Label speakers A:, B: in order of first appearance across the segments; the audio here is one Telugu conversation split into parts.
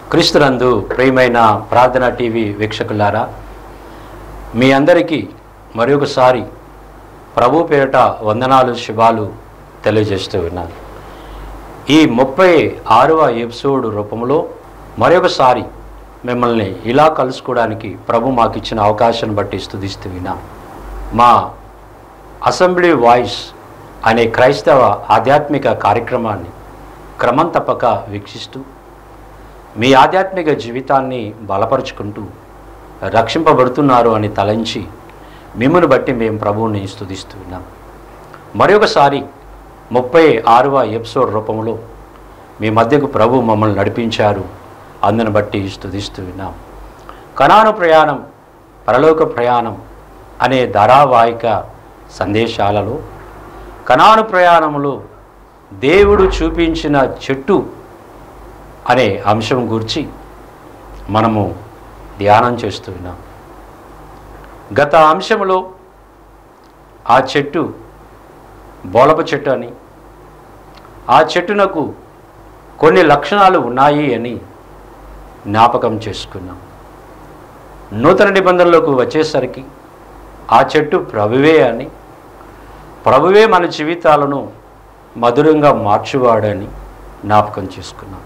A: క్రీస్తునందు ప్రియమైన ప్రార్థన టీవీ వీక్షకులారా, మీ అందరికీ మరొకసారి ప్రభు పేరిట వందనాలు శుభాలు తెలియజేస్తూ ఉన్నాను. ఈ 36వ ఎపిసోడ్ రూపంలో మరొకసారి మిమ్మల్ని ఇలా కలుసుకోవడానికి ప్రభు మాకు ఇచ్చిన అవకాశాన్ని బట్టి స్తుతిస్తూ ఉన్నాం. మా అసెంబ్లీ వాయిస్ అనే క్రైస్తవ ఆధ్యాత్మిక కార్యక్రమాన్ని క్రమం తప్పక వీక్షిస్తూ మీ ఆధ్యాత్మిక జీవితాన్ని బలపరుచుకుంటూ రక్షింపబడుతున్నారు అని తలంచి మిమ్మల్ని బట్టి మేము ప్రభువుని స్తుతిస్తూ ఉన్నాం. మరొకసారి 36వ ఎపిసోడ్ రూపంలో మీ మధ్యకు ప్రభు మమ్మల్ని నడిపించారు, అందుని బట్టి స్తుతిస్తూ ఉన్నాం. కనాను ప్రయాణం పరలోక ప్రయాణం అనే ధారావాహిక సందేశాలలో కనాను ప్రయాణంలో దేవుడు చూపించిన చెట్టు అనే అంశం గురించి మనము ధ్యానం చేస్తూ ఉన్నాం. గత అంశంలో ఆ చెట్టు బోలప చెట్టు అని, ఆ చెట్టునకు కొన్ని లక్షణాలు ఉన్నాయి అని జ్ఞాపకం చేసుకున్నాం. నూతన నిబంధనలకు వచ్చేసరికి ఆ చెట్టు ప్రభువే అని, ప్రభువే మన జీవితాలను మధురంగా మార్చువాడని జ్ఞాపకం చేసుకున్నాం.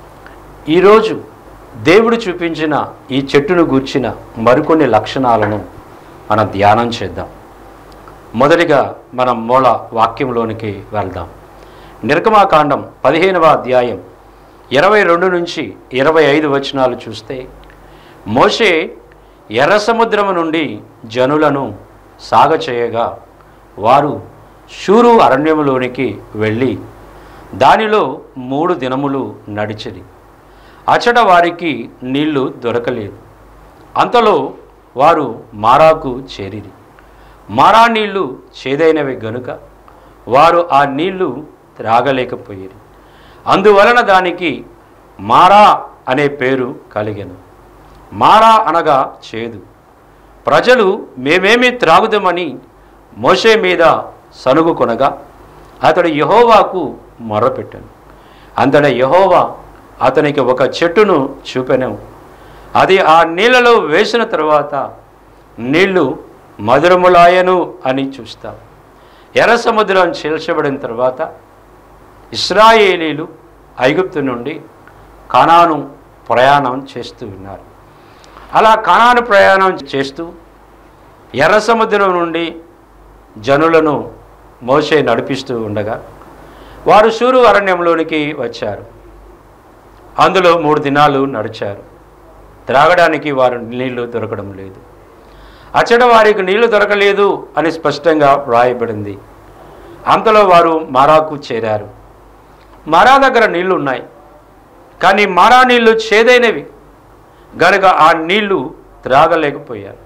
A: ఈరోజు దేవుడు చూపించిన ఈ చెట్టును గూర్చిన మరికొన్ని లక్షణాలను మనం ధ్యానం చేద్దాం. మొదటిగా మనం మూల వాక్యంలోనికి వెళ్దాం. నిర్గమాకాండం 15వ అధ్యాయం 22 నుంచి 25 వచనాలు చూస్తే, మోషే ఎర్ర సముద్రము నుండి జనులను సాగచేయగా వారు షూరు అరణ్యములోనికి వెళ్ళి దానిలో 3 దినములు నడిచిరి. అచట వారికి నీళ్లు దొరకలేదు. అంతలో వారు మారాకు చేరిరి. మారా నీళ్లు చేదైనవి గనుక వారు ఆ నీళ్లు త్రాగలేకపోయేది. అందువలన దానికి మారా అనే పేరు కలిగెను. మారా అనగా చేదు. ప్రజలు మేమేమి త్రాగుదామని మోషే మీద సనుగు కొనగా అతడు యెహోవాకు మొర్రపెట్టెను. అంతటా యెహోవా అతనికి ఒక చెట్టును చూపెను. అది ఆ నీళ్ళలో వేసిన తరువాత నీళ్లు మధురములాయను అని చూస్తాం. ఎర్ర సముద్రం చీల్చబడిన తర్వాత ఇశ్రాయేలీలు ఐగుప్తు నుండి కానాను ప్రయాణం చేస్తూ ఉన్నారు. అలా కానాను ప్రయాణం చేస్తూ ఎర్ర సముద్రం నుండి జనులను మోషే నడిపిస్తూ ఉండగా వారు షూరు అరణ్యంలోనికి వచ్చారు. అందులో 3 దినాలు నడిచారు. త్రాగడానికి వారు నీళ్లు దొరకడం లేదు. అచ్చట వారికి నీళ్లు దొరకలేదు అని స్పష్టంగా వ్రాయబడింది. అంతలో వారు మారాకు చేరారు. మారా దగ్గర నీళ్లు ఉన్నాయి, కానీ మారా నీళ్లు చేదైనవి గనుక ఆ నీళ్లు త్రాగలేకపోయారు.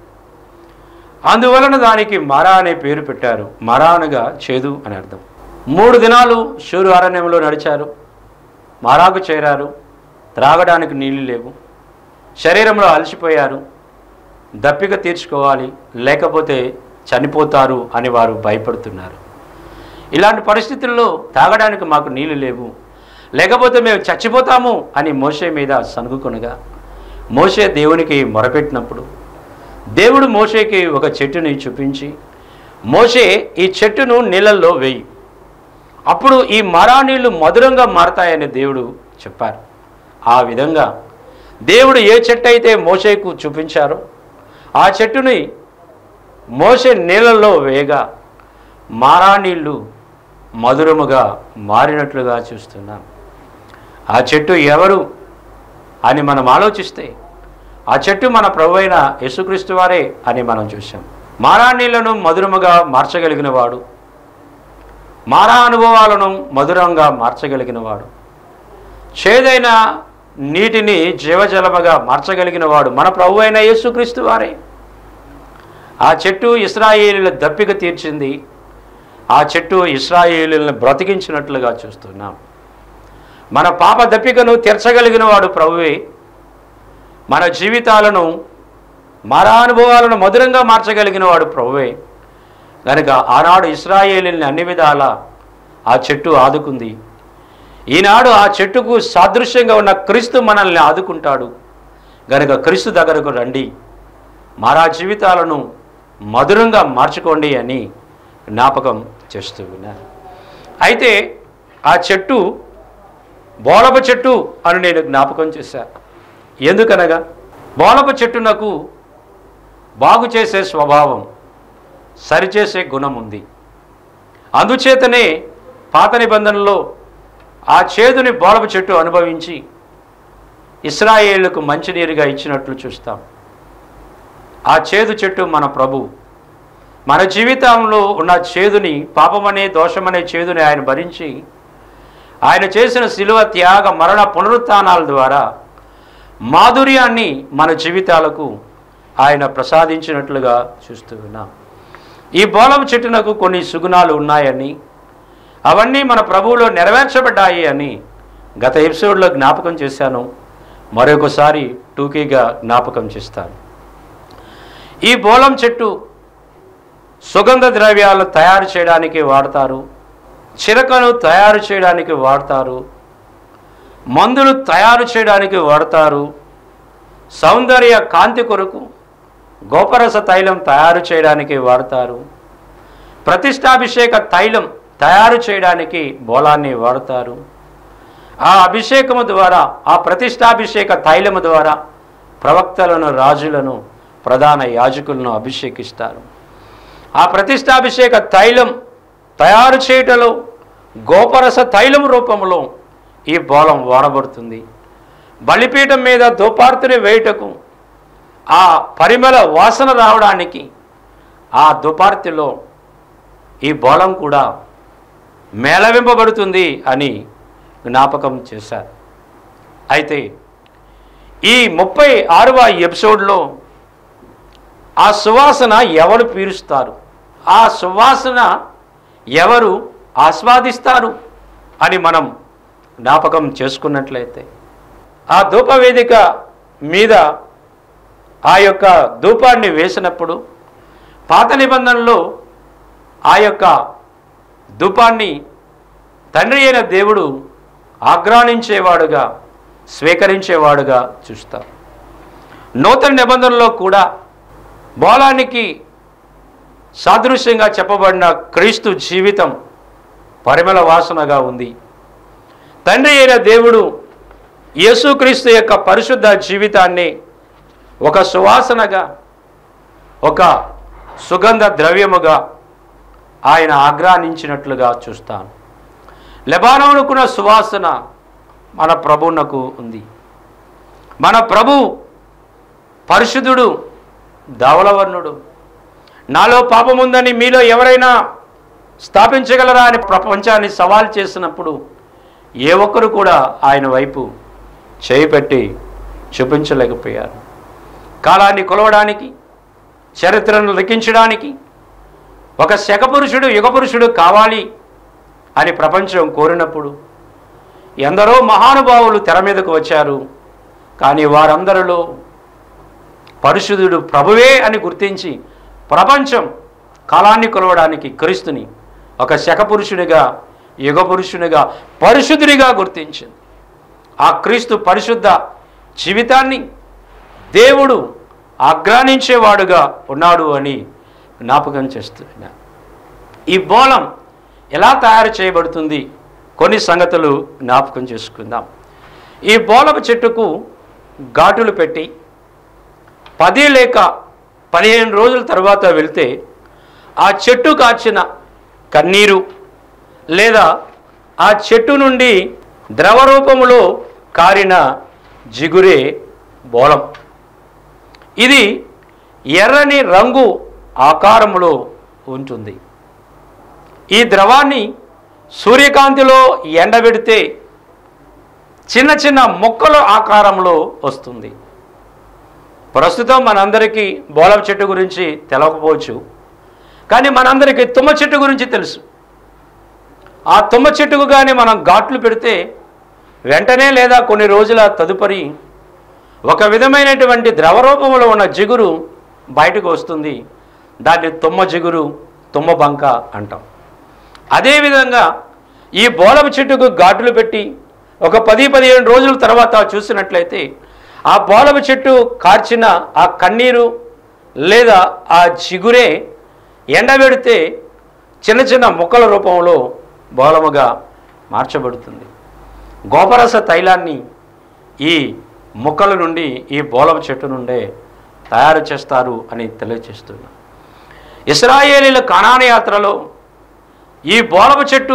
A: అందువలన దానికి మారా అనే పేరు పెట్టారు. మారా అనగా చేదు అని అర్థం. 3 దినాలు షూరు అరణ్యంలో నడిచారు. మారాకు చేరారు. త్రాగడానికి నీళ్లు లేవు. శరీరంలో అలసిపోయారు. దప్పిక తీర్చుకోవాలి, లేకపోతే చనిపోతారు అని వారు భయపడుతున్నారు. ఇలాంటి పరిస్థితుల్లో తాగడానికి మాకు నీళ్లు లేవు, లేకపోతే మేము చచ్చిపోతాము అని మోషే మీద సనుగుకొనగా మోషే దేవునికి మొరపెట్టినప్పుడు దేవుడు మోషేకి ఒక చెట్టుని చూపించి, మోషే ఈ చెట్టును నీళ్ళల్లో వేయి, అప్పుడు ఈ మరా నీళ్లు మధురంగా మారతాయని దేవుడు చెప్పారు. ఆ విధంగా దేవుడు ఏ చెట్టు అయితే మోషేకు చూపించారో ఆ చెట్టుని మోషే నీళ్ళల్లో వేయగా మారా నీళ్లు మధురముగా మారినట్లుగా చూస్తున్నాం. ఆ చెట్టు ఎవరు అని మనం ఆలోచిస్తే ఆ చెట్టు మన ప్రభువైన యేసుక్రీస్తు వారే అని మనం చూసాం. మారా నీళ్లను మధురముగా మార్చగలిగిన వాడు, మారా అనుభవాలను మధురంగా మార్చగలిగిన వాడు, చేదైన నీటిని జీవజలముగా మార్చగలిగిన వాడు మన ప్రభువైన యేసుక్రీస్తు వారే. ఆ చెట్టు ఇశ్రాయేలీల దప్పిక తీర్చింది. ఆ చెట్టు ఇశ్రాయేలీలను బ్రతికించినట్లుగా చూస్తున్నాం. మన పాప దప్పికను తీర్చగలిగిన వాడు ప్రభువే. మన జీవితాలను మారా అనుభవాలను మధురంగా మార్చగలిగిన వాడు ప్రభువే. కనుక ఆనాడు ఇశ్రాయేలీల్ని అన్ని విధాలా ఆ చెట్టు ఆదుకుంది. ఈనాడు ఆ చెట్టుకు సాదృశ్యంగా ఉన్న క్రీస్తు మనల్ని ఆదుకుంటాడు గనుక క్రీస్తు దగ్గరకు రండి, మారా జీవితాలను మధురంగా మార్చుకోండి అని జ్ఞాపకం చేస్తూ ఉన్నారు. అయితే ఆ చెట్టు బోళపు చెట్టు అని నేను జ్ఞాపకం చేశాను. ఎందుకనగా బోళపు చెట్టునకు బాగు చేసే స్వభావం, సరిచేసే గుణం ఉంది. అందుచేతనే పాత నిబంధనలో ఆ చేదుని బోళపు చెట్టు అనుభవించి ఇశ్రాయేలుకు మంచినీరుగా ఇచ్చినట్లు చూస్తాం. ఆ చేదు చెట్టు మన ప్రభు. మన జీవితంలో ఉన్న చేదుని, పాపమనే దోషమనే చేదుని ఆయన భరించి ఆయన చేసిన శిలువ త్యాగ మరణ పునరుత్థానాల ద్వారా మాధుర్యాన్ని మన జీవితాలకు ఆయన ప్రసాదించినట్లుగా చూస్తూ ఉన్నాం. ఈ బోళపు చెట్టునకు కొన్ని సుగుణాలు ఉన్నాయని, అవన్నీ మన ప్రభువులో నెరవేర్చబడ్డాయి అని గత ఎపిసోడ్లో జ్ఞాపకం చేశాను. మరొకసారి టూకీగా జ్ఞాపకం చేస్తాను. ఈ బోళం చెట్టు సుగంధ ద్రవ్యాలు తయారు చేయడానికి వాడతారు, చిరకను తయారు చేయడానికి వాడతారు, మందులు తయారు చేయడానికి వాడతారు, సౌందర్య కాంతి కొరకు గోపరస తైలం తయారు చేయడానికి వాడతారు, ప్రతిష్టాభిషేక తైలం తయారు చేయడానికి బోళాన్ని వాడతారు. ఆ అభిషేకము ద్వారా, ఆ ప్రతిష్టాభిషేక తైలము ద్వారా ప్రవక్తలను, రాజులను, ప్రధాన యాజకులను అభిషేకిస్తారు. ఆ ప్రతిష్టాభిషేక తైలం తయారు చేయటంలో గోపరస తైలం రూపంలో ఈ బోళం వాడబడుతుంది. బలిపీఠం మీద ధూపార్తిని వేయుటకు, ఆ పరిమళ వాసన రావడానికి ఆ ధూపార్తిలో ఈ బోళం కూడా మేళవింపబడుతుంది అని జ్ఞాపకం చేశారు. అయితే ఈ 36వ ఎపిసోడ్లో ఆ సువాసన ఎవరు పీలుస్తారు, ఆ సువాసన ఎవరు ఆస్వాదిస్తారు అని మనం జ్ఞాపకం చేసుకున్నట్లయితే, ఆ ధూపవేదిక మీద ఆ యొక్క ధూపాన్ని వేసినప్పుడు పాత నిబంధనలో ఆ యొక్క ధూపాన్ని తండ్రి అయిన దేవుడు ఆగ్రానించేవాడుగా, స్వీకరించేవాడుగా చూస్తాం. నూతన నిబంధనలో కూడా బోళానికి సాదృశ్యంగా చెప్పబడిన క్రీస్తు జీవితం పరిమళ వాసనగా ఉంది. తండ్రి అయిన దేవుడు యేసుక్రీస్తు యొక్క పరిశుద్ధ జీవితాన్ని ఒక సువాసనగా, ఒక సుగంధ ద్రవ్యముగా ఆయన ఆగ్రానించినట్లుగా చూస్తాను. లెబానోనుకున్న సువాసన మన ప్రభువునకు ఉంది. మన ప్రభు పరిశుద్ధుడు, ధవళవర్ణుడు. నాలో పాపముందని మీలో ఎవరైనా స్థాపించగలరా అని ప్రపంచాన్ని సవాల్ చేసినప్పుడు ఏ ఒక్కరు కూడా ఆయన వైపు చేయి పెట్టి చూపించలేకపోయారు. కాలాన్ని కొలవడానికి, చరిత్రను లిఖించడానికి ఒక శకపురుషుడు, యుగపురుషుడు కావాలి అని ప్రపంచం కోరినప్పుడు ఎందరో మహానుభావులు తెర మీదకు వచ్చారు. కానీ వారందరిలో పరిశుద్ధుడు ప్రభువే అని గుర్తించి ప్రపంచం కాలాన్ని కొలవడానికి క్రీస్తుని ఒక శకపురుషునిగా, యుగపురుషునిగా, పరిశుద్ధునిగా గుర్తించింది. ఆ క్రీస్తు పరిశుద్ధ జీవితాన్ని దేవుడు ఆగ్రానించేవాడుగా ఉన్నాడు అని జ్ఞాపకం చేస్తున్నా. ఈ బోళం ఎలా తయారు చేయబడుతుంది, కొన్ని సంగతులు జ్ఞాపకం చేసుకుందాం. ఈ బోళపు చెట్టుకు ఘాటులు పెట్టి 10 లేక 15 రోజుల తర్వాత వెళ్తే ఆ చెట్టు కాచిన కన్నీరు లేదా ఆ చెట్టు నుండి ద్రవరూపములో కారిన జిగురే బోళం. ఇది ఎర్రని రంగు ఆకారములో ఉంటుంది. ఈ ద్రవాన్ని సూర్యకాంతిలో ఎండబెడితే చిన్న చిన్న మొక్కల ఆకారంలో వస్తుంది. ప్రస్తుతం మనందరికీ బోళం చెట్టు గురించి తెలవకపోవచ్చు, కానీ మనందరికీ తుమ్మ చెట్టు గురించి తెలుసు. ఆ తుమ్మ చెట్టుకు కానీ మనం ఘాట్లు పెడితే వెంటనే లేదా కొన్ని రోజుల తదుపరి ఒక విధమైనటువంటి ద్రవరూపంలో ఉన్న జిగురు బయటకు వస్తుంది. దాన్ని తుమ్మ జిగురు, తుమ్మ బంక అంటాం. అదేవిధంగా ఈ బోలపు చెట్టుకు ఘాటులు పెట్టి ఒక 10-15 రోజుల తర్వాత చూసినట్లయితే ఆ బోలపు చెట్టు కార్చిన ఆ కన్నీరు లేదా ఆ చిగురే ఎండబెడితే చిన్న చిన్న మొక్కల రూపంలో బోలముగా మార్చబడుతుంది. గోపరస తైలాన్ని ఈ మొక్కల నుండి ఈ బోలపు చెట్టు నుండే తయారు చేస్తారు అని తెలియజేస్తున్నారు. ఇశ్రాయేలీల కనాను యాత్రలో ఈ బోలపు చెట్టు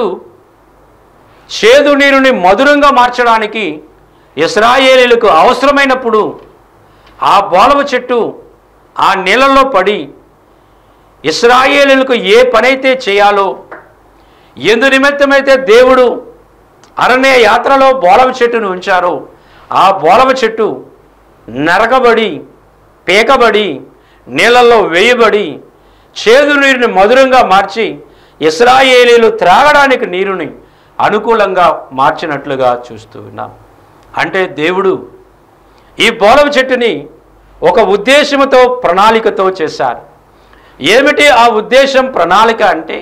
A: చేదు నీరుని మధురంగా మార్చడానికి ఇశ్రాయేలీలకు అవసరమైనప్పుడు ఆ బోలపు చెట్టు ఆ నీళ్ళల్లో పడి ఇశ్రాయేలీలకు ఏ పనైతే చేయాలో, ఎందు నిమిత్తమైతే దేవుడు అరణ్య యాత్రలో బోలపు చెట్టును ఉంచారో ఆ బోలపు చెట్టు నరకబడి పేకబడి నీళ్ళల్లో వేయబడి చేదు నీరుని మధురంగా మార్చి ఇశ్రాయేలీలు త్రాగడానికి నీరుని అనుకూలంగా మార్చినట్లుగా చూస్తూ ఉన్నాం. అంటే దేవుడు ఈ బోలపు చెట్టుని ఒక ఉద్దేశంతో ప్రణాళికతో చేశారు. ఏమిటి ఆ ఉద్దేశం ప్రణాళిక అంటే,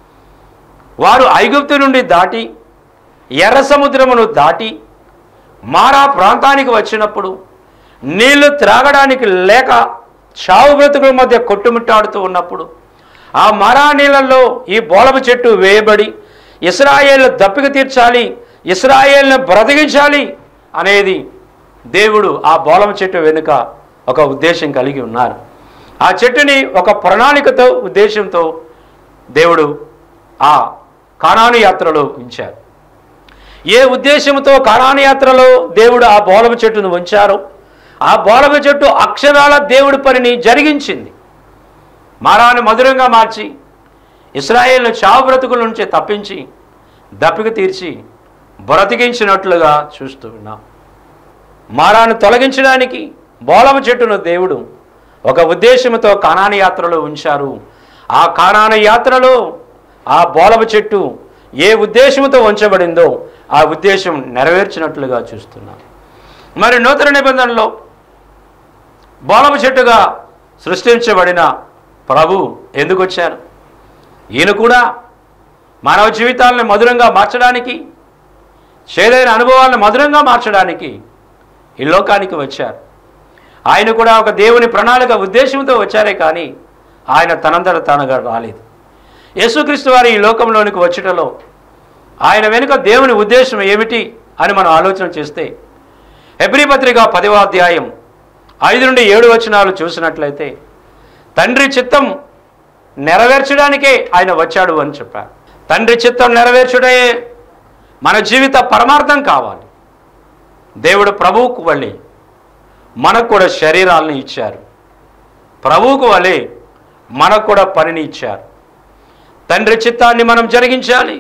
A: వారు ఐగుప్తు నుండి దాటి ఎర్ర సముద్రమును దాటి మారా ప్రాంతానికి వచ్చినప్పుడు నీళ్లు త్రాగడానికి లేక చావు బ్రతుకుల మధ్య కొట్టుమిట్టాడుతూ ఉన్నప్పుడు ఆ మారా నీళ్ళల్లో ఈ బోలపు చెట్టు వేయబడి ఇశ్రాయేలు దప్పిక తీర్చాలి, ఇశ్రాయేల్ను బ్రతికించాలి అనేది దేవుడు ఆ బోలపు చెట్టు వెనుక ఒక ఉద్దేశం కలిగి ఉన్నారు. ఆ చెట్టుని ఒక ప్రణాళికతో ఉద్దేశంతో దేవుడు ఆ కానాను యాత్రలో ఉంచారు. ఏ ఉద్దేశంతో కానాను యాత్రలో దేవుడు ఆ బోలపు చెట్టును ఉంచారో ఆ బోలపు చెట్టు అక్షరాల దేవుడి పనిని జరిగించింది. మారాను మధురంగా మార్చి ఇశ్రాయేలును చావు బ్రతుకుల నుంచి తప్పించి దప్పిక తీర్చి బ్రతికించినట్లుగా చూస్తూ ఉన్నాం. మారాను తొలగించడానికి బోలపు చెట్టును దేవుడు ఒక ఉద్దేశంతో కానాను యాత్రలో ఉంచారు. ఆ కానాను యాత్రలో ఆ బోలపు చెట్టు ఏ ఉద్దేశంతో ఉంచబడిందో ఆ ఉద్దేశం నెరవేర్చినట్లుగా చూస్తున్నాం. మరి నూతన నిబంధనలో బోలపు చెట్టుగా సృష్టించబడిన ప్రభు ఎందుకు వచ్చారు? ఈయన కూడా మానవ జీవితాలను మధురంగా మార్చడానికి, చేదైన అనుభవాలను మధురంగా మార్చడానికి ఈ లోకానికి వచ్చారు. ఆయన కూడా ఒక దేవుని ప్రణాళిక ఉద్దేశంతో వచ్చారే కానీ ఆయన తనంతట తానుగా రాలేదు. యేసుక్రీస్తు వారు ఈ లోకంలోనికి వచ్చటలో ఆయన వెనుక దేవుని ఉద్దేశం ఏమిటి అని మనం ఆలోచన చేస్తే, హెబ్రీ పత్రిక 10వ అధ్యాయం 5 నుండి 7 వచనాలు చూసినట్లయితే తండ్రి చిత్తం నెరవేర్చడానికే ఆయన వచ్చాడు అని చెప్పారు. తండ్రి చిత్తం నెరవేర్చుడే మన జీవిత పరమార్థం కావాలి. దేవుడు ప్రభువుకు వలె మనకు కూడా శరీరాలను ఇచ్చారు. ప్రభువుకు వలె మనకు కూడా పనిని ఇచ్చారు. తండ్రి చిత్తాన్ని మనం జరిగించాలి.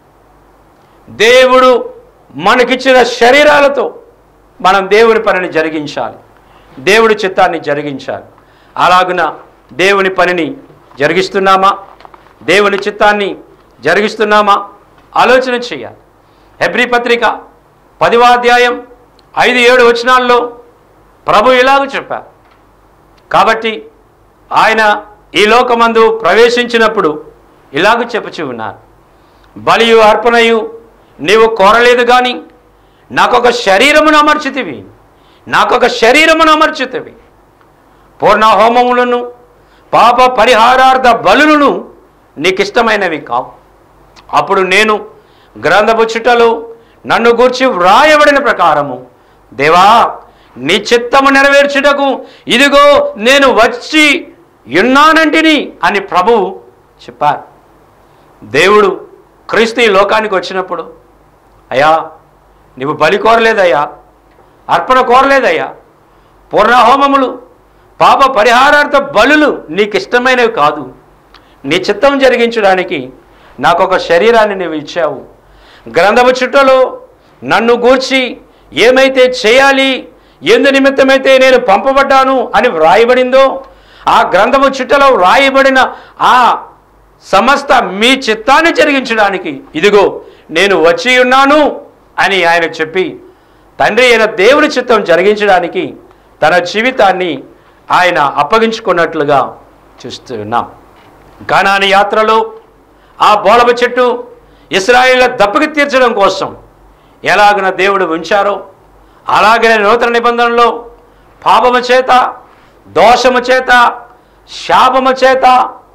A: దేవుడు మనకిచ్చిన శరీరాలతో మనం దేవుని పనిని జరిగించాలి, దేవుడి చిత్తాన్ని జరిగించాలి. అలాగున దేవుని పనిని జరిగిస్తున్నామా, దేవుని చిత్తాన్ని జరిగిస్తున్నామా ఆలోచన చేయాలి. హెబ్రీ పత్రిక 10వ అధ్యాయం 5-7 వచనాల్లో ప్రభు ఇలాగ చెప్పారు. కాబట్టి ఆయన ఈ లోకమందు ప్రవేశించినప్పుడు ఇలాగ చెప్పుచూ ఉన్నారు, బలియు అర్పణయు నీవు కోరలేదు కానీ నాకొక శరీరమును అమర్చితివి, నాకొక శరీరమును అమర్చితివి. పూర్ణ హోమములను పాప పరిహారార్థ బలులను నీకిష్టమైనవి కావు. అప్పుడు నేను గ్రంథపు చుట్టలో నన్ను గూర్చి వ్రాయబడిన ప్రకారము, దేవా నీ చిత్తము నెరవేర్చుటకు ఇదిగో నేను వచ్చి ఉన్నానంటిని అని ప్రభువు చెప్పారు. దేవుడు క్రీస్తు ఈ లోకానికి వచ్చినప్పుడు, అయ్యా నీవు బలి కోరలేదయ్యా, అర్పణ కోరలేదయ్యా, పూర్ణ హోమములు పాప పరిహారార్థ బలులు నీకు ఇష్టమైనవి కాదు, నీ చిత్తం జరిగించడానికి నాకొక శరీరాన్ని నీవు ఇచ్చావు. గ్రంథము చుట్టలో నన్ను గూర్చి ఏమైతే చేయాలి, ఎందు నిమిత్తమైతే నేను పంపబడ్డాను అని వ్రాయబడిందో ఆ గ్రంథము చుట్టలో వ్రాయబడిన ఆ సమస్త మీ చిత్తాన్ని జరిగించడానికి ఇదిగో నేను వచ్చి ఉన్నాను అని ఆయన చెప్పి తండ్రి అయిన దేవుని చిత్తం జరిగించడానికి తన జీవితాన్ని ఆయన అప్పగించుకున్నట్లుగా చూస్తున్నాం. కానాను యాత్రలో ఆ బోలపు చెట్టు ఇశ్రాయేలు దప్పిక తీర్చడం కోసం ఎలాగన దేవుడు ఉంచారో అలాగనే నూతన నిబంధనలో పాపము చేత, దోషము చేత, శాపము చేత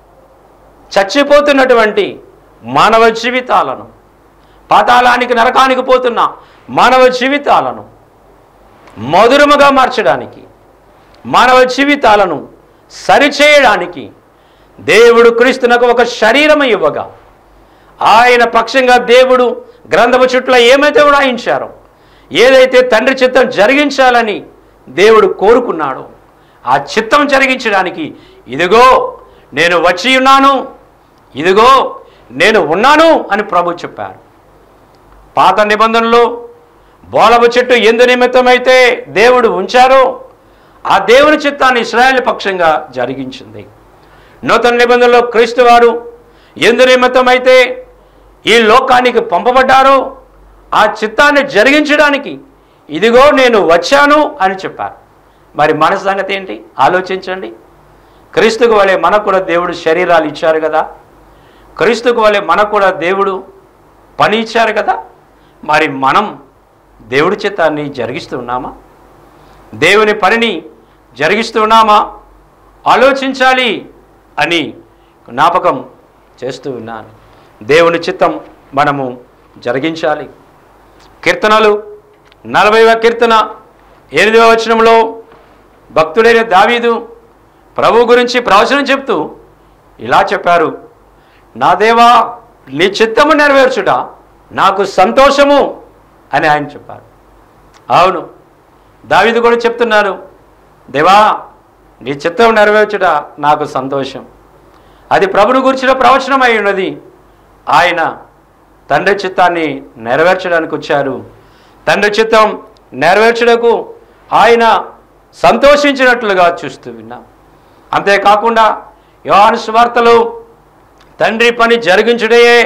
A: చచ్చిపోతున్నటువంటి మానవ జీవితాలను, పాతాళానికి నరకానికి పోతున్న మానవ జీవితాలను మధురముగా మార్చడానికి, మానవ జీవితాలను సరిచేయడానికి దేవుడు క్రీస్తునకు ఒక శరీరము ఇవ్వగా, ఆయన పక్షంగా దేవుడు గ్రంథము చుట్టూ ఏమైతే వ్రాయించారో, ఏదైతే తండ్రి చిత్తం జరిగించాలని దేవుడు కోరుకున్నాడో ఆ చిత్తం జరిగించడానికి ఇదిగో నేను వచ్చి ఉన్నాను, ఇదిగో నేను ఉన్నాను అని ప్రభు చెప్పారు. పాత నిబంధనలో బోళపు చెట్టు ఎందు నిమిత్తమైతే దేవుడు ఉంచారో ఆ దేవుని చిత్తాన్ని ఇశ్రాయేలు పక్షంగా జరిగించింది. నూతన నిబంధనలో క్రీస్తు వారు ఎందు నిమిత్తమైతే ఈ లోకానికి పంపబడ్డారో ఆ చిత్తాన్ని జరిగించడానికి ఇదిగో నేను వచ్చాను అని చెప్పారు. మరి మన సంగతి ఏంటి ఆలోచించండి. క్రీస్తుకు వలె మనకు కూడా దేవుడు శరీరాలు ఇచ్చారు కదా, క్రీస్తుకు వలె మనకు కూడా దేవుడు పని ఇచ్చారు కదా. మరి మనం దేవుడి చిత్తాన్ని జరిగిస్తున్నామా? దేవుని పనిని జరిగిస్తున్నామా? ఆలోచించాలి అని జ్ఞాపకం చేస్తూ ఉన్నాను. దేవుని చిత్తం మనము జరిగించాలి. కీర్తనలు 40వ కీర్తన 8వ వచనంలో భక్తుడైన దావీదు ప్రభు గురించి ప్రవచనం చెప్తూ ఇలా చెప్పారు, నా దేవా నీ చిత్తము నెరవేర్చుట నాకు సంతోషము అని ఆయన చెప్పారు. అవును, దావీదు కూడా చెప్తున్నారు, దేవా నీ చిత్తం నెరవేర్చుట నాకు సంతోషం. అది ప్రభుని గురించిన ప్రవచనం అయి ఉన్నది. ఆయన తండ్రి చిత్తాన్ని నెరవేర్చడానికి వచ్చారు. తండ్రి చిత్తం నెరవేర్చడకు ఆయన సంతోషించినట్లుగా చూస్తూ విన్నాం. అంతేకాకుండా యోహాను సువార్తలో తండ్రి పని జరిగించుటయే,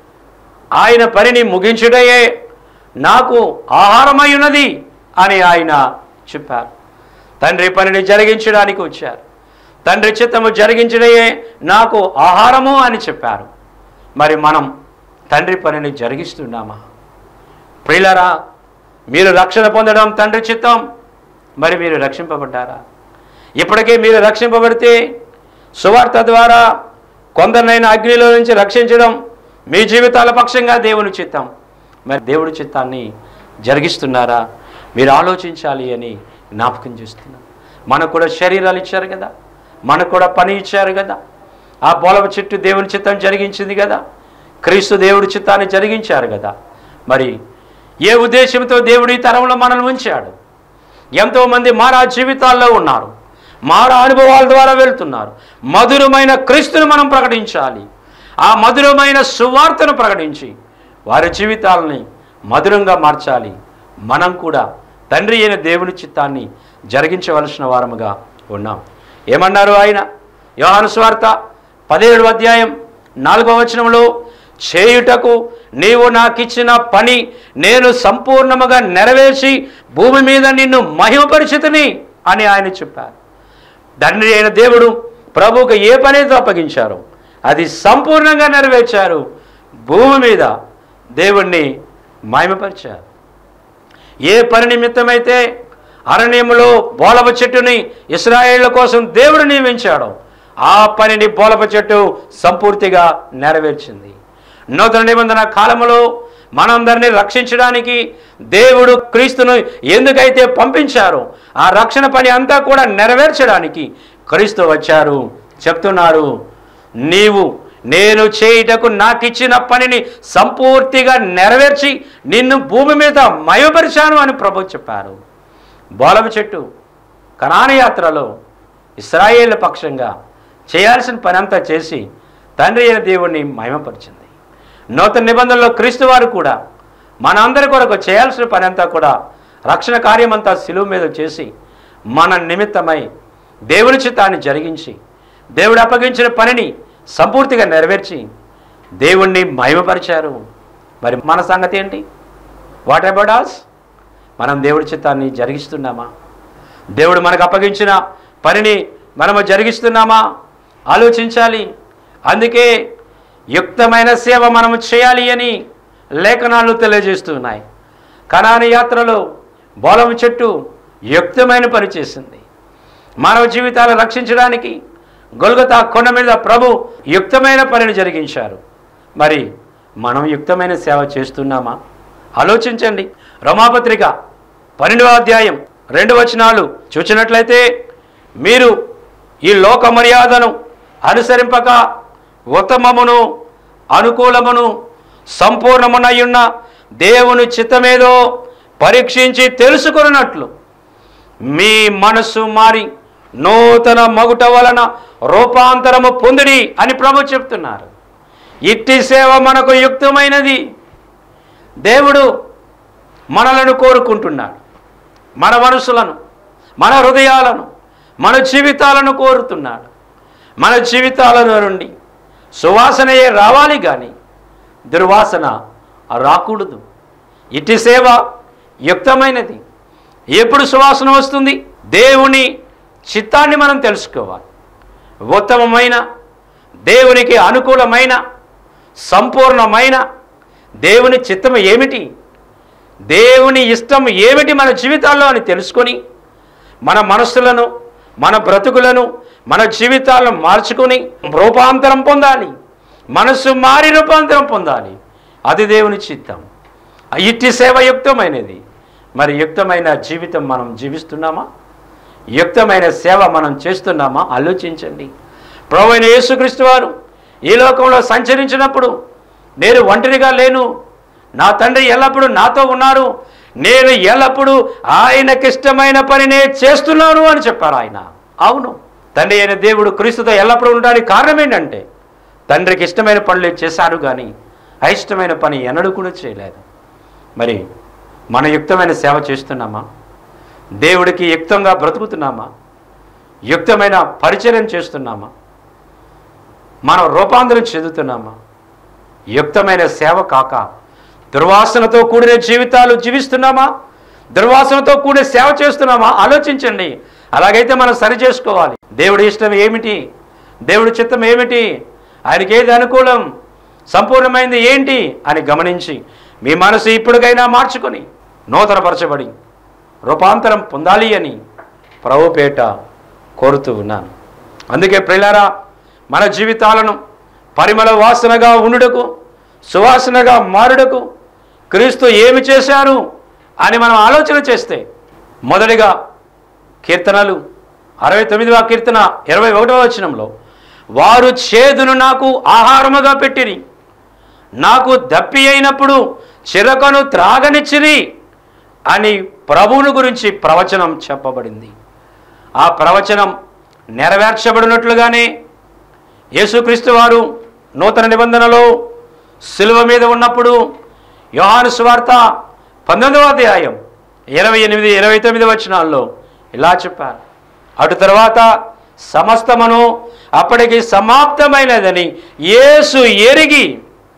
A: ఆయన పనిని ముగించుటయే నాకు ఆహారమై ఉన్నది అని ఆయన చెప్పారు. తండ్రి పనిని జరిగించడానికి వచ్చారు. తండ్రి చిత్తము జరిగించడయే నాకు ఆహారము అని చెప్పారు. మరి మనం తండ్రి పనిని జరిగిస్తున్నామా? ప్రియులారా, మీరు రక్షణ పొందడం తండ్రి చిత్తం. మరి మీరు రక్షింపబడ్డారా? ఇప్పటికే మీరు రక్షింపబడితే సువార్త ద్వారా కొందరినైనా అగ్నిలో నుంచి రక్షించడం మీ జీవితాల పక్షంగా దేవుని చిత్తం. మరి దేవుడి చిత్తాన్ని జరిగిస్తున్నారా? మీరు ఆలోచించాలి అని జ్ఞాపకం చేస్తున్నాం. మనకు కూడా శరీరాలు ఇచ్చారు కదా, మనకు కూడా పని ఇచ్చారు కదా. ఆ బోళపు చెట్టు దేవుని చిత్తం జరిగించింది కదా, క్రీస్తు దేవుడి చిత్తాన్ని జరిగించారు కదా. మరి ఏ ఉద్దేశంతో దేవుడు ఈ తరంలో మనల్ని ఉంచాడు? ఎంతోమంది మారా జీవితాల్లో ఉన్నారు, మారా అనుభవాల ద్వారా వెళ్తున్నారు. మధురమైన క్రీస్తును మనం ప్రకటించాలి. ఆ మధురమైన సువార్తను ప్రకటించి వారి జీవితాలని మధురంగా మార్చాలి. మనం కూడా తండ్రి అయిన దేవుని చిత్తాన్ని జరిగించవలసిన వారముగా ఉన్నాం. ఏమన్నారు ఆయన? యోహాను సువార్త 17వ అధ్యాయం 4వ వచనంలో, చేయుటకు నీవు నాకిచ్చిన పని నేను సంపూర్ణముగా నెరవేర్చి భూమి మీద నిన్ను మహిమపరిచితిని అని ఆయన చెప్పారు. తండ్రి అయిన దేవుడు ప్రభువుకు ఏ పనితో అప్పగించారో అది సంపూర్ణంగా నెరవేర్చారు. భూమి మీద దేవుణ్ణి మహిమపరిచారు. ఏ పని నిమిత్తమైతే అరణ్యములో బోళపు చెట్టుని ఇశ్రాయేళ్ల కోసం దేవుడు నియమించాడో ఆ పనిని బోళపు చెట్టు సంపూర్తిగా నెరవేర్చింది. నూతన నిబంధన కాలములో మనందరినీ రక్షించడానికి దేవుడు క్రీస్తును ఎందుకైతే పంపించారో ఆ రక్షణ పని అంతా కూడా నెరవేర్చడానికి క్రీస్తు వచ్చారు. చెప్తున్నారు, నేను చేయుటకు నాకిచ్చిన పనిని సంపూర్తిగా నెరవేర్చి నిన్ను భూమి మీద మహిమపరిచాను అని ప్రభు చెప్పారు. బోళపు చెట్టు కనాను యాత్రలో ఇశ్రాయేలు పక్షంగా చేయాల్సిన పని అంతా చేసి తండ్రి అయిన దేవుణ్ణి మహిమపరిచింది. నూతన నిబంధనలో క్రీస్తు వారు కూడా మనందరి కొరకు చేయాల్సిన పని అంతా కూడా రక్షణ కార్యమంతా శిలువ మీద చేసి మన నిమిత్తమై దేవుని చిత్తాన్ని జరిగించి దేవుడు అప్పగించిన పనిని సంపూర్తిగా నెరవేర్చి దేవుణ్ణి మహిమపరిచారు. మరి మన సంగతి ఏంటి? What about us? మనం దేవుడి చిత్తాన్ని జరిగిస్తున్నామా? దేవుడు మనకు అప్పగించిన పనిని మనము జరిగిస్తున్నామా? ఆలోచించాలి. అందుకే యుక్తమైన సేవ మనము చేయాలి అని లేఖనాలు తెలియజేస్తున్నాయి. కనాని యాత్రలో బోళం చెట్టు యుక్తమైన పని చేసింది. మానవ జీవితాలు రక్షించడానికి గొల్గొతా కొండ మీద ప్రభు యుక్తమైన పనిని జరిగించారు. మరి మనం యుక్తమైన సేవ చేస్తున్నామా? ఆలోచించండి. రోమాపత్రిక 12వ అధ్యాయం 2 వచనాలు చూచినట్లయితే, మీరు ఈ లోక మర్యాదను అనుసరింపక ఉత్తమమును అనుకూలమును సంపూర్ణమునయున్న దేవుని చిత్తమేదో పరీక్షించి తెలుసుకున్నట్లు మీ మనస్సు మారి నూతన మగుట వలన రూపాంతరము పొందిడి అని ప్రభు చెప్తున్నారు. ఇట్టి సేవ మనకు యుక్తమైనది. దేవుడు మనలను కోరుకుంటున్నాడు. మన మనసులను, మన హృదయాలను, మన జీవితాలను కోరుతున్నాడు. మన జీవితాల నుండి సువాసనయే రావాలి కానీ దుర్వాసన రాకూడదు. ఇట్టి సేవ యుక్తమైనది. ఎప్పుడు సువాసన వస్తుంది? దేవుని చిత్తాన్ని మనం తెలుసుకోవాలి. ఉత్తమమైన, దేవునికి అనుకూలమైన, సంపూర్ణమైన దేవుని చిత్తం ఏమిటి, దేవుని ఇష్టం ఏమిటి మన జీవితాల్లో అని తెలుసుకొని మన మనస్సులను, మన బ్రతుకులను, మన జీవితాలను మార్చుకొని రూపాంతరం పొందాలి. మనస్సు మారి రూపాంతరం పొందాలి. అది దేవుని చిత్తం. ఇట్టి సేవ యుక్తమైనది. మరి యుక్తమైన జీవితం మనం జీవిస్తున్నామా? యుక్తమైన సేవ మనం చేస్తున్నామా? ఆలోచించండి. ప్రభువైన యేసుక్రీస్తు వారు ఈ లోకంలో సంచరించినప్పుడు, నేను ఒంటరిగా లేను, నా తండ్రి ఎల్లప్పుడూ నాతో ఉన్నారు, నేను ఎల్లప్పుడూ ఆయనకిష్టమైన పనినే చేస్తున్నాను అని చెప్పారు ఆయన. అవును, తండ్రి అయిన దేవుడు క్రీస్తుతో ఎల్లప్పుడూ ఉండడానికి కారణం ఏంటంటే తండ్రికి ఇష్టమైన పనులే చేశారు కానీ అయిష్టమైన పని ఎన్నడూ కూడా చేయలేదు. మరి మన యుక్తమైన సేవ చేస్తున్నామా? దేవుడికి యుక్తంగా బ్రతుకుతున్నామా? యుక్తమైన పరిచర్యం చేస్తున్నామా? మనం రూపాంతరం చెందుతున్నామా? యుక్తమైన సేవ కాక దుర్వాసనతో కూడిన జీవితాలు జీవిస్తున్నామా? దుర్వాసనతో కూడిన సేవ చేస్తున్నామా? ఆలోచించండి. అలాగైతే మనం సరి చేసుకోవాలి. దేవుడి ఇష్టం ఏమిటి, దేవుడి చిత్తం ఏమిటి, ఆయనకి ఏది అనుకూలం, సంపూర్ణమైనది ఏంటి అని గమనించి మీ మనసు ఇప్పటికైనా మార్చుకొని నూతనపరచబడి రూపాంతరం పొందాలి అని ప్రభుపేట కోరుతూ ఉన్నాను. అందుకే ప్రియులారా, మన జీవితాలను పరిమళ వాసనగా ఉండుటకు, సువాసనగా మారుటకు క్రీస్తు ఏమి చేశారు అని మనం ఆలోచన చేస్తే, మొదటిగా కీర్తనలు 69వ కీర్తన 21వ వచనంలో, వారు చేదును నాకు ఆహారముగా పెట్టిరి, నాకు దప్పి అయినప్పుడు చిరకను త్రాగనిచ్చిరి అని ప్రభువుని గురించి ప్రవచనం చెప్పబడింది. ఆ ప్రవచనం నెరవేర్చబడినట్లుగానే యేసుక్రీస్తు వారు నూతన నిబంధనలో శిలువ మీద ఉన్నప్పుడు యోహాను సువార్త 19వ అధ్యాయం 28, 29 వచనాల్లో ఇలా చెప్పారు, అటు తర్వాత సమస్తమును అప్పటికి సమాప్తమైనదని యేసు ఎరిగి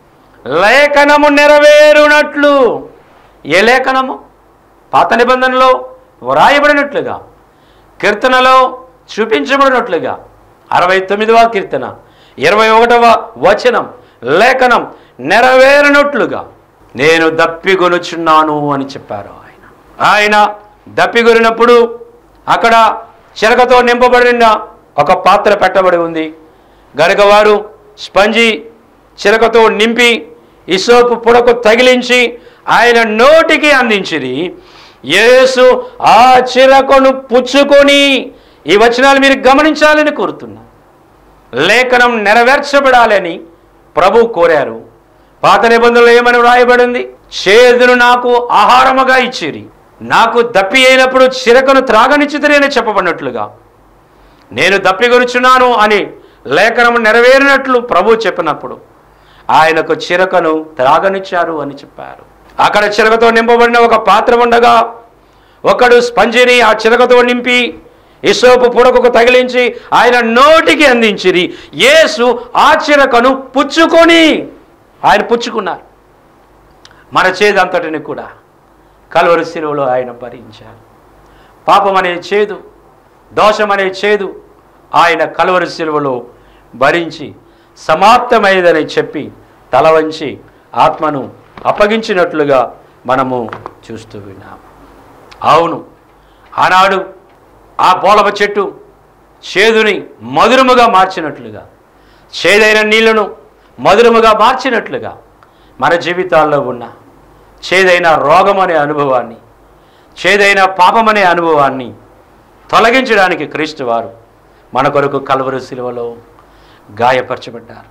A: లేఖనము నెరవేరునట్లు. ఏ లేఖనము? పాత నిబంధనలో వ్రాయబడినట్లుగా, కీర్తనలో చూపించబడినట్లుగా 69వ కీర్తన 21వ వచనం లేఖనం నెరవేరినట్లుగా నేను దప్పిగొనుచున్నాను అని చెప్పారు ఆయన. ఆయన దప్పిగొనినప్పుడు అక్కడ చిరకతో నింపబడిన ఒక పాత్ర పెట్టబడి ఉంది గనుక వారు స్పంజి చిరకతో నింపి ఇసోపు పొడకు తగిలించి ఆయన నోటికి అందించిరి. యేసు ఆ చిరకను పుచ్చుకొని, ఈ వచనాలు మీరు గమనించాలని కోరుతున్నా, లేఖనం నెరవేర్చబడాలని ప్రభు కోరారు. పాత నిబంధనలు ఏమని వ్రాయబడింది? చేదును నాకు ఆహారముగా ఇచ్చిరి, నాకు దప్పి అయినప్పుడు చిరకను త్రాగనిచ్చితిరి అని చెప్పబడినట్లుగా నేను దప్పిగొనుచున్నాను అని లేఖనం నెరవేరినట్లు ప్రభు చెప్పినప్పుడు ఆయనకు చిరకను త్రాగనిచ్చారు అని చెప్పారు. అక్కడ చిరకతో నింపబడిన ఒక పాత్ర ఉండగా ఒకడు స్పంజిని ఆ చిరకతో నింపి ఇసోపు పొడకుకు తగిలించి ఆయన నోటికి అందించిరి. యేసు ఆ చిరకను పుచ్చుకొని, ఆయన పుచ్చుకున్నారు. మన చేదంతటిని కూడా కల్వరి శిలువలో ఆయన భరించారు. పాపం అనే చేదు, దోషం అనే చేదు ఆయన కల్వరి శిలువలో భరించి సమాప్తమైనదని చెప్పి తల వంచి ఆత్మను అప్పగించినట్లుగా మనము చూస్తూ విన్నాము. అవును, ఆనాడు ఆ బోళవ చెట్టు చేదుని మధురముగా మార్చినట్లుగా, చేదైన నీళ్లను మధురముగా మార్చినట్లుగా మన జీవితాల్లో ఉన్న చేదైన రోగం అనే అనుభవాన్ని, చేదైన పాపం అనే అనుభవాన్ని తొలగించడానికి క్రీస్తు వారు మన కొరకు కల్వరి శిలువలో గాయపరచబడ్డారు.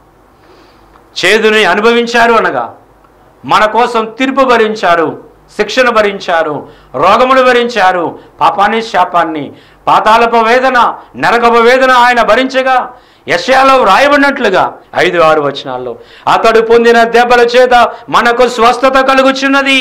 A: చేదుని అనుభవించారు అనగా మన కోసం తీర్పు భరించారు, శిక్షను భరించారు, రోగములు భరించారు, పాపాన్ని, శాపాన్ని, పాతాళపు వేదన, నరకపు వేదన ఆయన భరించగా యెషయాలో వ్రాయబడినట్లుగా 5-6 వచనాల్లో అతడు పొందిన దెబ్బల చేత మనకు స్వస్థత కలుగుచున్నది.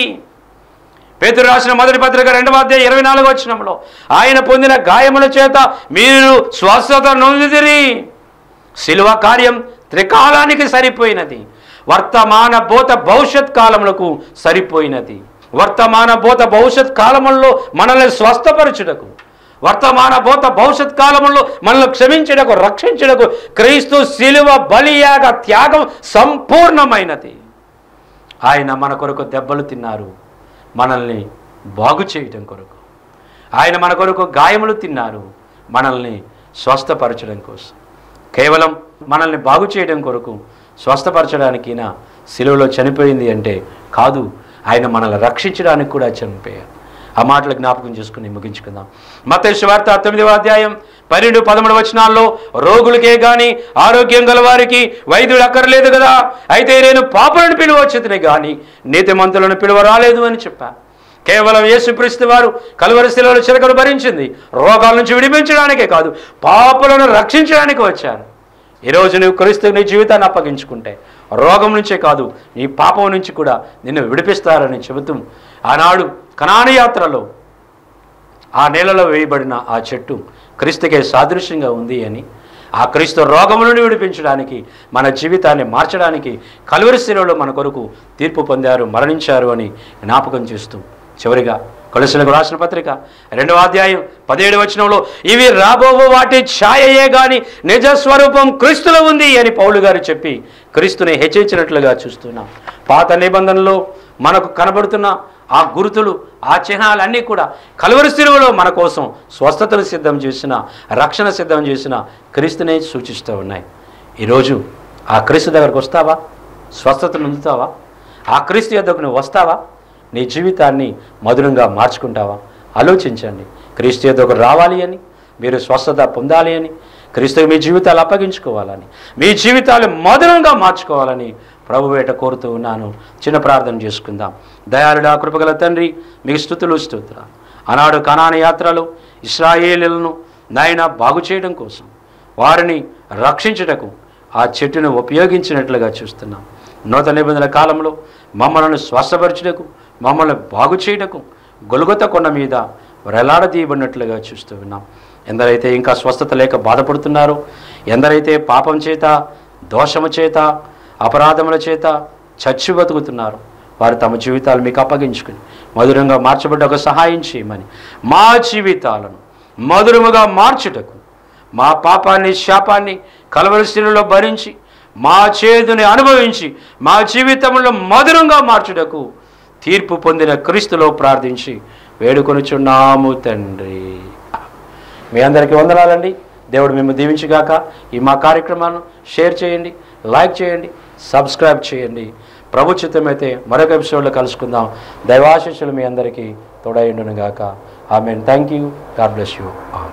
A: పేతురు రాసిన మొదటి పత్రిక 2వ అధ్యాయం 24వ వచనంలో ఆయన పొందిన గాయముల చేత మీరు స్వస్థత నొందితిరి. శిలువ కార్యం త్రికాలానికి సరిపోయినది, వర్తమాన భూత భవిష్యత్ కాలములకు సరిపోయినది. వర్తమాన భూత భవిష్యత్ కాలములలో మనల్ని స్వస్థపరచుటకు, వర్తమాన భూత భవిష్యత్ కాలములో మనల్ని క్షమించుటకు, రక్షించుటకు క్రీస్తు శిలువ బలియాగ త్యాగం సంపూర్ణమైనది. ఆయన మన కొరకు దెబ్బలు తిన్నారు, మనల్ని బాగు చేయడం కొరకు. ఆయన మన కొరకు గాయములు తిన్నారు, మనల్ని స్వస్థపరచడం కోసం. కేవలం మనల్ని బాగు చేయడం కొరకు, స్వస్థపరచడానికి నా శిలువలో చనిపోయింది అంటే కాదు, ఆయన మనల్ని రక్షించడానికి కూడా చనిపోయారు. ఆ మాటలు జ్ఞాపకం చేసుకుని ముగించుకుందాం. మత్తయి సువార్త 9వ అధ్యాయం 12-13 వచనాల్లో రోగులకే కానీ ఆరోగ్యం గలవారికి వైద్యుడు అక్కర్లేదు కదా, అయితే నేను పాపులను పిలువచ్చునే కానీ నీతిమంతులను పిలువ రాలేదు అని చెప్పాను. కేవలం యేసుక్రీస్తు వారు కల్వరి శిలువలో చిరకలు భరించింది రోగాల నుంచి విడిపించడానికే కాదు, పాపులను రక్షించడానికి వచ్చాను. ఈరోజు నువ్వు క్రీస్తు నీ జీవితాన్ని అప్పగించుకుంటే రోగం నుంచే కాదు, నీ పాపం నుంచి కూడా నిన్ను విడిపిస్తారని చెబుతూ ఆనాడు కనాను యాత్రలో ఆ నేలలో వేయబడిన ఆ చెట్టు క్రీస్తుకే సాదృశ్యంగా ఉంది అని, ఆ క్రీస్తు రోగములను విడిపించడానికి, మన జీవితాన్ని మార్చడానికి కల్వరి శిలువలో మన కొరకు తీర్పు పొందారు, మరణించారు అని జ్ఞాపకం చేస్తూ చివరిగా కొలస్సీలకు రాసిన పత్రిక 2వ అధ్యాయం 17వ వచనంలో ఇవి రాబోవు వాటి ఛాయయే గాని నిజ స్వరూపం క్రీస్తులో ఉంది అని పౌలు గారు చెప్పి క్రీస్తుని హెచ్చరించినట్లుగా చూస్తున్నాం. పాత నిబంధనలో మనకు కనబడుతున్న ఆ గుర్తులు, ఆ చిహ్నాలన్నీ కూడా కల్వరి శిలువలో మన కోసం స్వస్థతను సిద్ధం చేసిన, రక్షణ సిద్ధం చేసిన క్రీస్తునే సూచిస్తూ ఉన్నాయి. ఈరోజు ఆ క్రీస్తు దగ్గరకు వస్తావా? స్వస్థతను పొందుతావా? ఆ క్రీస్తు యొద్దకు నువ్వు వస్తావా? నీ జీవితాన్ని మధురంగా మార్చుకుంటావా? ఆలోచించండి. క్రీస్తు యొద్దకు రావాలి అని, మీరు స్వస్థత పొందాలి అని, క్రీస్తుకు మీ జీవితాలు అప్పగించుకోవాలని, మీ జీవితాలు మధురంగా మార్చుకోవాలని ప్రభువేట కోరుతూ ఉన్నాను. చిన్న ప్రార్థన చేసుకుందాం. దయాళుడా, కృపగల తండ్రి, మీకు స్తుతులు స్తోత్రాలు. ఆనాడు కనాను యాత్రలో ఇశ్రాయేలీయులను నాయన బాగు చేయడం కోసం, వారిని రక్షించుటకు ఆ చెట్టును ఉపయోగించినట్లుగా చూస్తున్నాం. నూతన నిబంధన కాలంలో మమ్మల్ని స్వస్థపరచుటకు, మమ్మల్ని బాగు చేయటకు గొల్గొత కొండ మీద వేలాడదీయబడినట్లుగా చూస్తూ ఉన్నాం. ఎందరైతే ఇంకా స్వస్థత లేక బాధపడుతున్నారో, ఎందరైతే పాపం చేత, దోషము చేత, అపరాధముల చేత చచ్చి బతుకుతున్నారు, వారు తమ జీవితాలు మీకు అప్పగించుకుని మధురంగా మార్చబడ్డ ఒక సహాయం చేయమని, మా జీవితాలను మధురముగా మార్చుటకు, మా పాపాన్ని, శాపాన్ని కల్వరి శిలువలో భరించి, మా చేదుని అనుభవించి, మా జీవితంలో మధురంగా మార్చుటకు తీర్పు పొందిన క్రీస్తులో ప్రార్థించి వేడుకొనుచున్నాము తండ్రి. మీ అందరికీ వందనాలండి. దేవుడు మిమ్మల్ని దీవించుగాక. ఈ మా కార్యక్రమాలను షేర్ చేయండి, లైక్ చేయండి, సబ్స్క్రైబ్ చేయండి. ప్రభు చిత్తమైతే మరొక ఎపిసోడ్లో కలుసుకుందాం. దైవాశీస్సులు మీ అందరికీ తోడైండును గాక. Amen. Thank you. God bless you.